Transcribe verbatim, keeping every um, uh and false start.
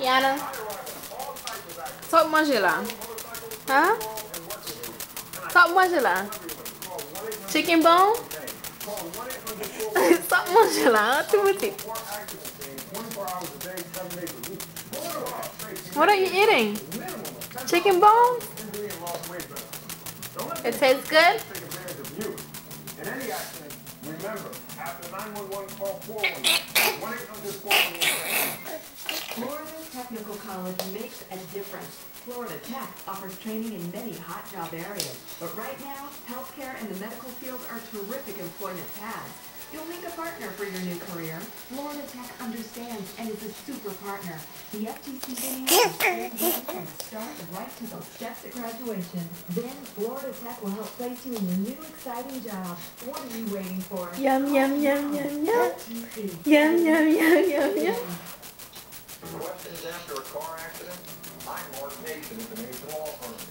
Yana, talk manger là. Hein? Talk manger là. Chicken bone? Talk manger là, hein, Timothy? What are you eating? Chicken bone? It tastes good? In any accident, remember, after nine one one call four one one eight hundred four one one. Florida Technical College makes a difference. Florida Tech offers training in many hot job areas. But right now, healthcare and the medical field are terrific employment paths. You'll make a partner for your new career. Florida Tech understands and is a super partner. The F T C winning is from the start right to the steps at graduation. Then Florida Tech will help place you in your new exciting job. What are you waiting for? Yum, yum, yum, yum, yum. Yum, yum, yum, yum, yum. Questions after a car accident? I'm Mark Mason at the Mason Law Firm.